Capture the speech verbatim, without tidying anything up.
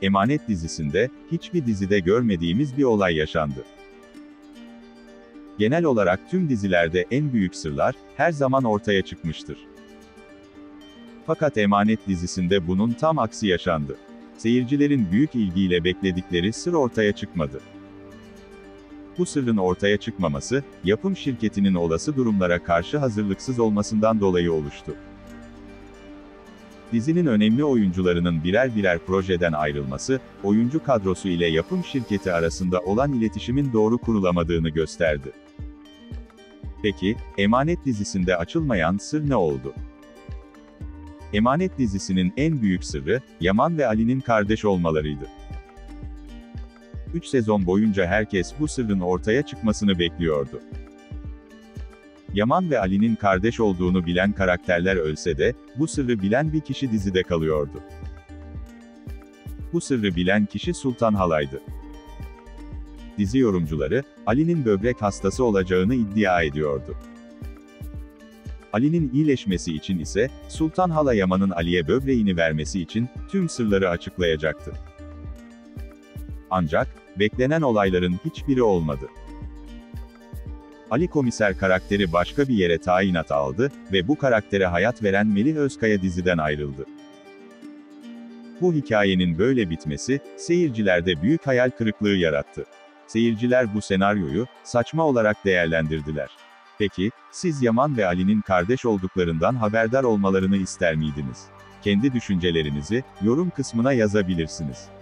Emanet dizisinde, hiçbir dizide görmediğimiz bir olay yaşandı. Genel olarak tüm dizilerde en büyük sırlar, her zaman ortaya çıkmıştır. Fakat Emanet dizisinde bunun tam aksi yaşandı. Seyircilerin büyük ilgiyle bekledikleri sır ortaya çıkmadı. Bu sırrın ortaya çıkmaması, yapım şirketinin olası durumlara karşı hazırlıksız olmasından dolayı oluştu. Dizinin önemli oyuncularının birer birer projeden ayrılması, oyuncu kadrosu ile yapım şirketi arasında olan iletişimin doğru kurulamadığını gösterdi. Peki, Emanet dizisinde açılmayan sır ne oldu? Emanet dizisinin en büyük sırrı, Yaman ve Ali'nin kardeş olmalarıydı. üç sezon boyunca herkes bu sırrın ortaya çıkmasını bekliyordu. Yaman ve Ali'nin kardeş olduğunu bilen karakterler ölse de, bu sırrı bilen bir kişi dizide kalıyordu. Bu sırrı bilen kişi Sultan Halay'dı. Dizi yorumcuları, Ali'nin böbrek hastası olacağını iddia ediyordu. Ali'nin iyileşmesi için ise, Sultan Hala Yaman'ın Ali'ye böbreğini vermesi için, tüm sırları açıklayacaktı. Ancak, beklenen olayların hiçbiri olmadı. Ali Komiser karakteri başka bir yere tayinat aldı ve bu karaktere hayat veren Melih Özkaya diziden ayrıldı. Bu hikayenin böyle bitmesi, seyircilerde büyük hayal kırıklığı yarattı. Seyirciler bu senaryoyu, saçma olarak değerlendirdiler. Peki, siz Yaman ve Ali'nin kardeş olduklarından haberdar olmalarını ister miydiniz? Kendi düşüncelerinizi, yorum kısmına yazabilirsiniz.